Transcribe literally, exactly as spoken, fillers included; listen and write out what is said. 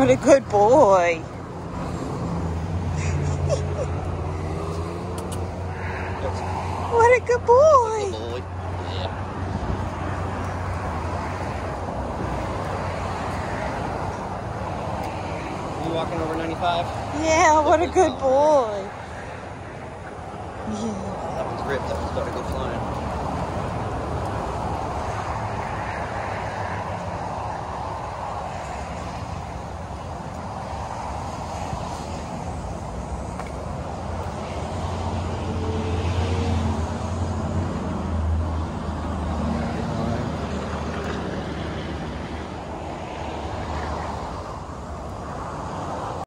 What a good boy. What a good boy. Good boy. Yeah. You walking over ninety-five? Yeah, what a good boy. Yeah. That one's ripped. That one's about to go flying.